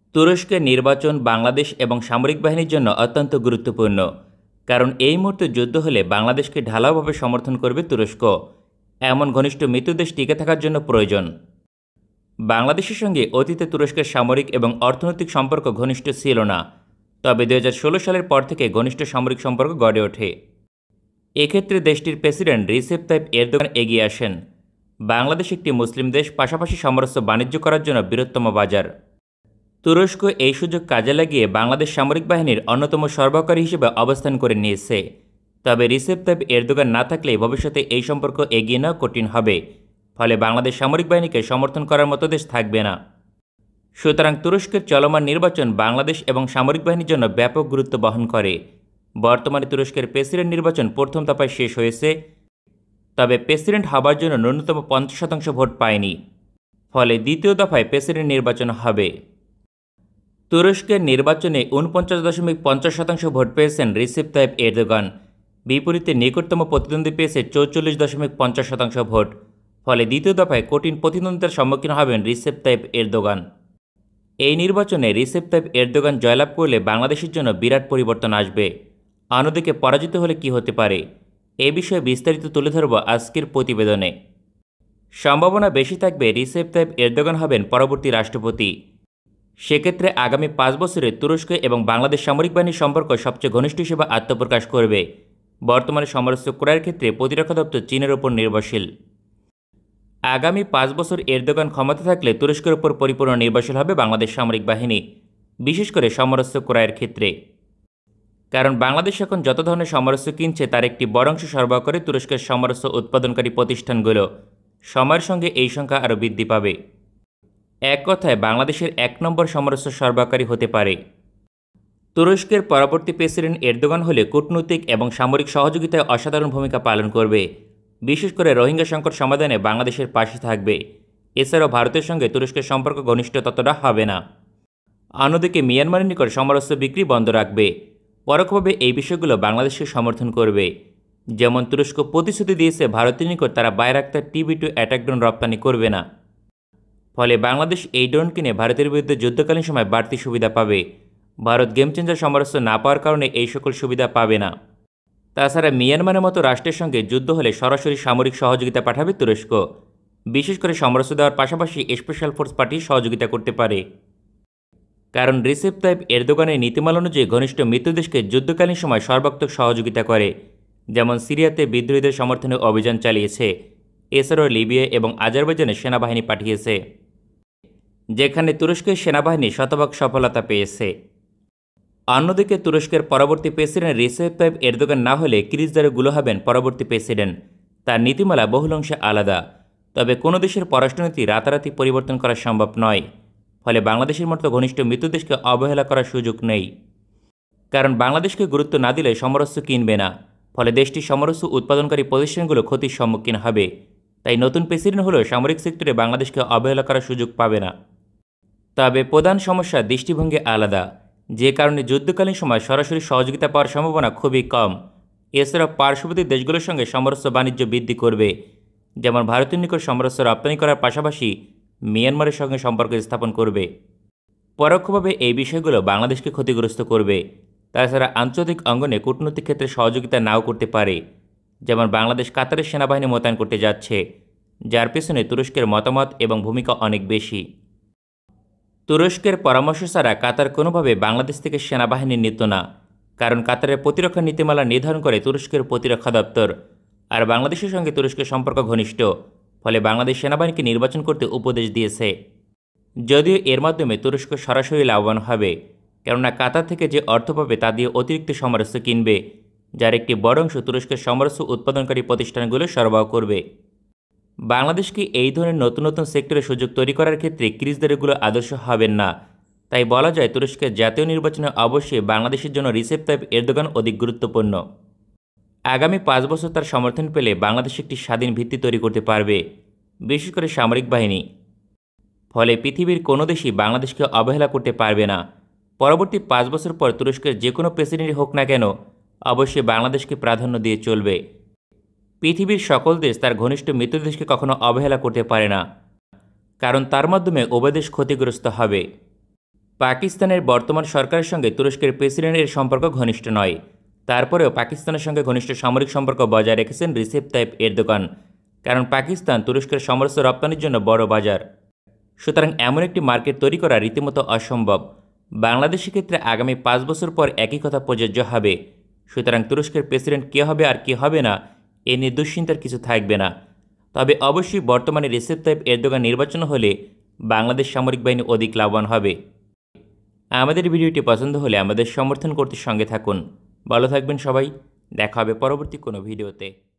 তুরস্কের নির্বাচন বাংলাদেশ এবং সামরিক বাহিনীর জন্য অত্যন্ত গুরুত্বপূর্ণ, কারণ এই মুহূর্তে যুদ্ধ হলে বাংলাদেশকে ঢালাওভাবে সমর্থন করবে তুরস্ক। এমন ঘনিষ্ঠ মিত্রদেশ টিকে থাকার জন্য প্রয়োজন। বাংলাদেশের সঙ্গে অতীতে তুরস্কের সামরিক এবং অর্থনৈতিক সম্পর্ক ঘনিষ্ঠ ছিল না, তবে 2016 সালের পর থেকে ঘনিষ্ঠ সামরিক সম্পর্ক গড়ে ওঠে। এক্ষেত্রে দেশটির প্রেসিডেন্ট রিসেপ তাইপ এরদোগান এগিয়ে আসেন। বাংলাদেশ একটি মুসলিম দেশ, পাশাপাশি সমরস্য বাণিজ্য করার জন্য বৃহত্তম বাজার। তুরস্ক এই সুযোগ কাজে লাগিয়ে বাংলাদেশ সামরিক বাহিনীর অন্যতম সরবরাহকারী হিসেবে অবস্থান করে নিয়েছে। তবে রিসেপ তাইপ এরদোগান না থাকলে ভবিষ্যতে এই সম্পর্ক এগিয়ে নেওয়া কঠিন হবে, ফলে বাংলাদেশ সামরিক বাহিনীকে সমর্থন করার মতো দেশ থাকবে না। সুতরাং তুরস্কের চলমান নির্বাচন বাংলাদেশ এবং সামরিক বাহিনীর জন্য ব্যাপক গুরুত্ব বহন করে। বর্তমানে তুরস্কের প্রেসিডেন্ট নির্বাচন প্রথম দফায় শেষ হয়েছে, তবে প্রেসিডেন্ট হবার জন্য ন্যূনতম 50% ভোট পায়নি, ফলে দ্বিতীয় দফায় প্রেসিডেন্ট নির্বাচন হবে। তুরস্কের নির্বাচনে 49.50% ভোট পেয়েছেন রিসেপ তাইপ এরদোগান, বিপরীতে নিকটতম প্রতিদ্বন্দ্বী পেয়েছে 44.50% ভোট, ফলে দ্বিতীয় দফায় কঠিন প্রতিদ্বন্দ্বিতার সম্মুখীন হবেন রিসেপ তাইপ এরদোগান। এই নির্বাচনে রিসেপ তাইপ এরদোগান জয়লাভ করলে বাংলাদেশের জন্য বিরাট পরিবর্তন আসবে। অন্যদিকে পরাজিত হলে কি হতে পারে, এ বিষয়ে বিস্তারিত তুলে ধরব আজকের প্রতিবেদনে। সম্ভাবনা বেশি থাকবে রিসেপ তাইপ এরদোগান হবেন পরবর্তী রাষ্ট্রপতি। সেক্ষেত্রে আগামী 5 বছরে তুরস্ক এবং বাংলাদেশ সামরিক বাহিনীর সম্পর্ক সবচেয়ে ঘনিষ্ঠ হিসেবে আত্মপ্রকাশ করবে। বর্তমানে সমরস্য ক্রয়ের ক্ষেত্রে প্রতিরক্ষা দপ্তর চীনের ওপর নির্ভরশীল। আগামী 5 বছর এরদোগান ক্ষমতা থাকলে তুরস্কের ওপর পরিপূর্ণ নির্ভরশীল হবে বাংলাদেশ সামরিক বাহিনী, বিশেষ করে সমরস্য ক্রয়ের ক্ষেত্রে। কারণ বাংলাদেশ এখন যত ধরনের সমরস্য কিনছে তার একটি বড় অংশ সরবরাহ করে তুরস্কের সমরস্য উৎপাদনকারী প্রতিষ্ঠানগুলো। সময়ের সঙ্গে এই সংখ্যা আরও বৃদ্ধি পাবে। এক কথায় বাংলাদেশের 1 নম্বর সমরস্য সরবরাহকারী হতে পারে। তুরস্কের পরবর্তী প্রেসিডেন্ট এরদোগান হলে কূটনৈতিক এবং সামরিক সহযোগিতায় অসাধারণ ভূমিকা পালন করবে, বিশেষ করে রোহিঙ্গা সংকট সমাধানে বাংলাদেশের পাশে থাকবে। এছাড়াও ভারতের সঙ্গে তুরস্কের সম্পর্ক ঘনিষ্ঠ ততটা হবে না। অন্যদিকে মিয়ানমারের নিকট সমরস্য বিক্রি বন্ধ রাখবে। পরোক্ষভাবে এই বিষয়গুলো বাংলাদেশকে সমর্থন করবে। যেমন তুরস্ক প্রতিশ্রুতি দিয়েছে ভারতের নিকট তারা বাইরাক্তার TB2 অ্যাটাক ড্রোন রপ্তানি করবে না, ফলে বাংলাদেশ এই ড্রোন কিনে ভারতের বিরুদ্ধে যুদ্ধকালীন সময় বাড়তি সুবিধা পাবে। ভারত গেম চেঞ্জার সমরস্য না পাওয়ার কারণে এই সকল সুবিধা পাবে না। তাছাড়া মিয়ানমারের মতো রাষ্ট্রের সঙ্গে যুদ্ধ হলে সরাসরি সামরিক সহযোগিতা পাঠাবে তুরস্ক, বিশেষ করে সমরস্য দেওয়ার পাশাপাশি স্পেশাল ফোর্স পাঠিয়ে সহযোগিতা করতে পারে। কারণ রিসেপ তাইপ এরদোগানের নীতিমালা অনুযায়ী ঘনিষ্ঠ মিত্রদেশকে যুদ্ধকালীন সময় সর্বাত্মক সহযোগিতা করে, যেমন সিরিয়াতে বিদ্রোহীদের সমর্থনে অভিযান চালিয়েছে। এছাড়াও লিবিয়া এবং আজারবাইজানে সেনাবাহিনী পাঠিয়েছে, যেখানে তুরস্কের সেনাবাহিনী শতভাগ সফলতা পেয়েছে। অন্যদিকে তুরস্কের পরবর্তী প্রেসিডেন্ট রিসেপ তাইপ এরদোগান না হলে কিলিচদারে গুলো হবেন পরবর্তী প্রেসিডেন্ট। তার নীতিমালা বহুল অংশে আলাদা, তবে কোনো দেশের পররাষ্ট্রনীতি রাতারাতি পরিবর্তন করা সম্ভব নয়, ফলে বাংলাদেশের মতো ঘনিষ্ঠ মিত্রদেশকে অবহেলা করার সুযোগ নেই। কারণ বাংলাদেশকে গুরুত্ব না দিলে সমরস্য কিনবে না, ফলে দেশটির সমরস্য উৎপাদনকারী প্রতিষ্ঠানগুলো ক্ষতির সম্মুখীন হবে। তাই নতুন প্রেসিডেন্ট হলেও সামরিক সেক্টরে বাংলাদেশকে অবহেলা করার সুযোগ পাবে না। তবে প্রধান সমস্যা দৃষ্টিভঙ্গি আলাদা, যে কারণে যুদ্ধকালীন সময় সরাসরি সহযোগিতা পাওয়ার সম্ভাবনা খুবই কম। এছাড়াও পার্শ্ববর্তী দেশগুলোর সঙ্গে সমরস্য বাণিজ্য বৃদ্ধি করবে, যেমন ভারতের নিকট সমরস্য রপ্তানি করার পাশাপাশি মিয়ানমারের সঙ্গে সম্পর্ক স্থাপন করবে। পরোক্ষভাবে এই বিষয়গুলো বাংলাদেশকে ক্ষতিগ্রস্ত করবে। তাছাড়া আন্তর্জাতিক অঙ্গনে কূটনৈতিক ক্ষেত্রে সহযোগিতা নাও করতে পারে, যেমন বাংলাদেশ কাতারের সেনাবাহিনী মোতায়েন করতে যাচ্ছে, যার পেছনে তুরস্কের মতামত এবং ভূমিকা অনেক বেশি। তুরস্কের পরামর্শ ছাড়া কাতার কোনোভাবে বাংলাদেশ থেকে সেনাবাহিনী নিত না, কারণ কাতারের প্রতিরক্ষা নীতিমালা নির্ধারণ করে তুরস্কের প্রতিরক্ষা দপ্তর। আর বাংলাদেশের সঙ্গে তুরস্কের সম্পর্ক ঘনিষ্ঠ, ফলে বাংলাদেশ সেনাবাহিনীকে নির্বাচন করতে উপদেশ দিয়েছে। যদিও এর মাধ্যমে তুরস্ক সরাসরি লাভবান হবে, কেননা কাতার থেকে যে অর্থ পাবে তা দিয়ে অতিরিক্ত সমরস্য কিনবে, যার একটি বড় অংশ তুরস্কের সমরস্য উৎপাদনকারী প্রতিষ্ঠানগুলো সরবরাহ করবে। বাংলাদেশকে এই ধরনের নতুন নতুন সেক্টরে সুযোগ তৈরি করার ক্ষেত্রে কিলিচদারগুলো আদর্শ হবেন না। তাই বলা যায় তুরস্কের জাতীয় নির্বাচনে অবশ্যই বাংলাদেশের জন্য রিসেপ তাইপ এরদোগান অধিক গুরুত্বপূর্ণ। আগামী 5 বছর তার সমর্থন পেলে বাংলাদেশ একটি স্বাধীন ভিত্তি তৈরি করতে পারবে, বিশেষ করে সামরিক বাহিনী। ফলে পৃথিবীর কোনো দেশই বাংলাদেশকে অবহেলা করতে পারবে না। পরবর্তী 5 বছর পর তুরস্কের যে কোনো প্রেসিডেন্টই হোক না কেন, অবশ্যই বাংলাদেশকে প্রাধান্য দিয়ে চলবে। পৃথিবীর সকল দেশ তার ঘনিষ্ঠ মিত্রদেশকে কখনো অবহেলা করতে পারে না, কারণ তার মাধ্যমে উভয় দেশ ক্ষতিগ্রস্ত হবে। পাকিস্তানের বর্তমান সরকারের সঙ্গে তুরস্কের প্রেসিডেন্টের সম্পর্ক ঘনিষ্ঠ নয়। তারপরেও পাকিস্তানের সঙ্গে ঘনিষ্ঠ সামরিক সম্পর্ক বজায় রেখেছেন রিসেপ তাইপ এরদোগান, কারণ পাকিস্তান তুরস্কের সমরাস্ত্র রপ্তানির জন্য বড় বাজার। সুতরাং এমন একটি মার্কেট তৈরি করা রীতিমতো অসম্ভব। বাংলাদেশের ক্ষেত্রে আগামী 5 বছর পর একই কথা প্রযোজ্য হবে। সুতরাং তুরস্কের প্রেসিডেন্ট কে হবে আর কে হবে না এ নিয়ে দুশ্চিন্তার কিছু থাকবে না। তবে অবশ্যই বর্তমানে রিসেপ তাইপ এরদোগান নির্বাচন হলে বাংলাদেশ সামরিক বাহিনী অধিক লাভবান হবে। আমাদের ভিডিওটি পছন্দ হলে আমাদের সমর্থন করতে সঙ্গে থাকুন। ভালো থাকবেন সবাই, দেখা হবে পরবর্তী কোনো ভিডিওতে।